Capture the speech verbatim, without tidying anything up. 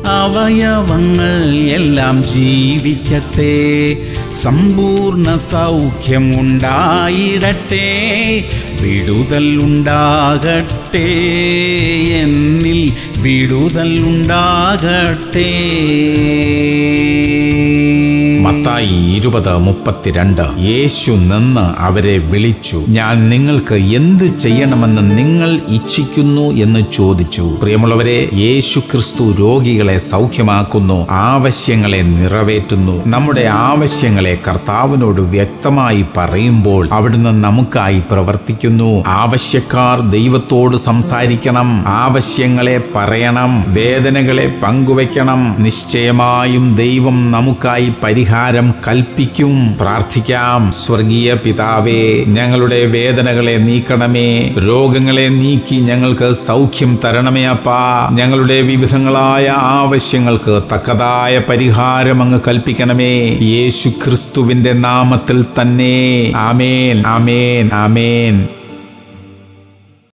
അവയവങ്ങൾ എല്ലാം ജീവിക്കട്ടെ, സമ്പൂർണ്ണ സൗഖ്യം ഉണ്ടായിടട്ടെ, വിടുതൽ ഉണ്ടാകട്ടെ, എന്നിൽ വിടുതൽ ഉണ്ടാകട്ടെ. മത്തായി ഇരുപത് മുപ്പത്തിരണ്ട്. യേശു നിന്ന് അവരെ വിളിച്ചു, ഞാൻ നിങ്ങൾക്ക് എന്ത് ചെയ്യണമെന്ന് നിങ്ങൾ ഇച്ഛിക്കുന്നു എന്ന് ചോദിച്ചു. പ്രിയമുള്ളവരെ, യേശു ക്രിസ്തു രോഗികളെ സൗഖ്യമാക്കുന്നു, ആവശ്യങ്ങളെ നിറവേറ്റുന്നു. നമ്മുടെ ആവശ്യങ്ങളെ കർത്താവിനോട് വ്യക്തമായി പറയുമ്പോൾ അവിടുന്ന് നമുക്കായി പ്രവർത്തിക്കുന്നു. ആവശ്യക്കാർ ദൈവത്തോട് സംസാരിക്കണം, ആവശ്യങ്ങളെ പറയണം, വേദനകളെ പങ്കുവയ്ക്കണം. നിശ്ചയമായും ദൈവം നമുക്കായി പരിഹാരം കൽപ്പിക്കും. പ്രാർത്ഥിക്കാം. സ്വർഗീയ പിതാവേ, ഞങ്ങളുടെ വേദനകളെ നീക്കണമേ, രോഗങ്ങളെ നീക്കി ഞങ്ങൾക്ക് സൗഖ്യം തരണമേ അപ്പാ. ഞങ്ങളുടെ വിവിധങ്ങളായ ആവശ്യങ്ങൾക്ക് തക്കതായ പരിഹാരം അങ്ങ് കൽപ്പിക്കണമേ, യേശു ക്രിസ്തുവിന്റെ നാമത്തിൽ തന്നെ. ആമേൻ, ആമേൻ, ആമേൻ.